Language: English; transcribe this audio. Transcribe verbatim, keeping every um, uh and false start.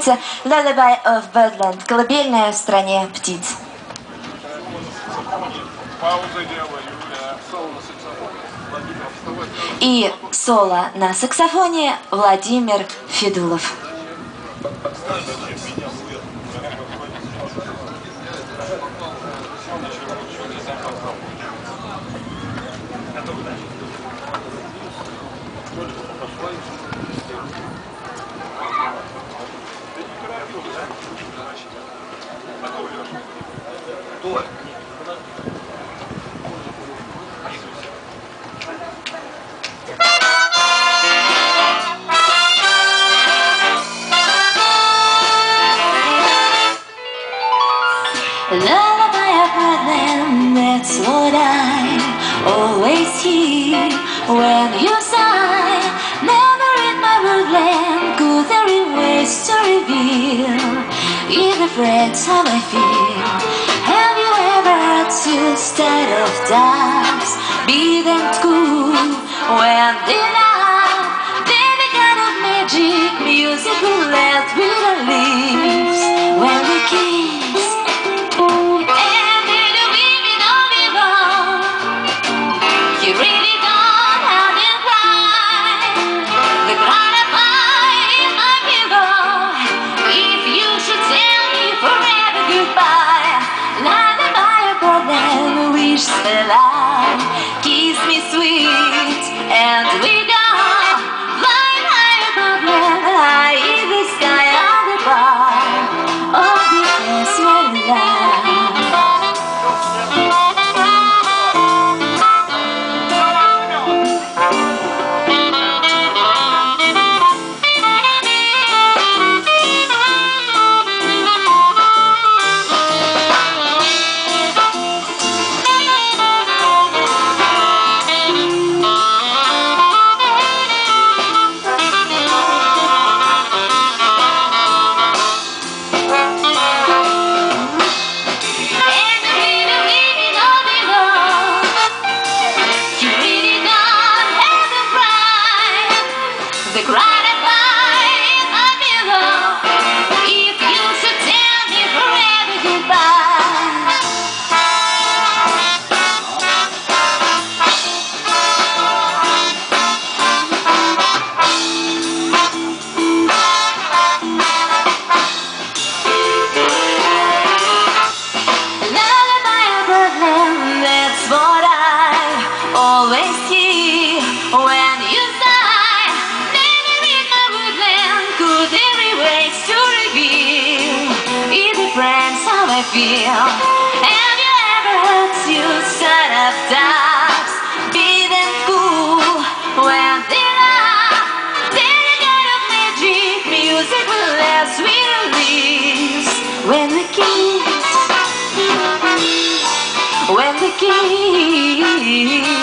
композиция «Lullaby of Birdland» — «Колыбельная в стране птиц». И соло на саксофоне Владимир Федулов. Lullaby of Birdland, that's what I always hear when you sigh. Never in my woodland could there be ways to reveal in the friends how I feel. Have you ever heard two start of doves, beat and cool when they laugh? They're the kind of magic music we let with our lips when we kiss. Kiss me sweet, and we go flying high above land, high in the sky on the bar. Oh, because we're alive. I feel. Have you ever heard two sort of doves, beat and cool when they laugh? They're the kind of magic music will last with our lips when we kiss, when we kiss.